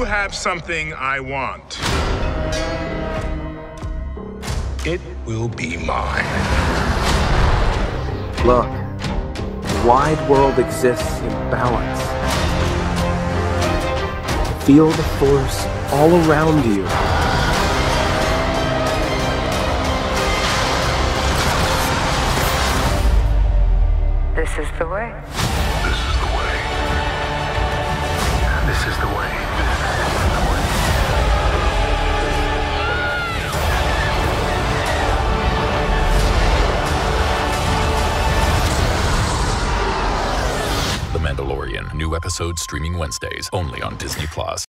You have something I want. It will be mine. Look, the wide world exists in balance. Feel the force all around you. This is the way. This is the way. This is the way. The Mandalorian. New episodes streaming Wednesdays only on Disney+.